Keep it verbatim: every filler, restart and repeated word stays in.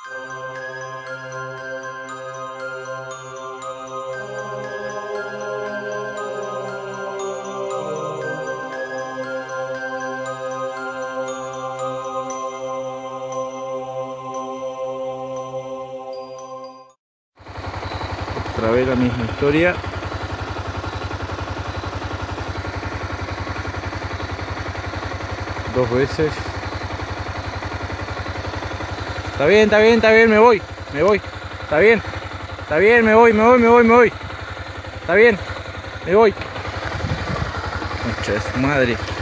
Otra vez la misma historia. Dos veces. Está bien, está bien, está bien, me voy, me voy. Está bien, está bien, me voy, me voy, me voy, me voy. Está bien, me voy. Concha de su madre.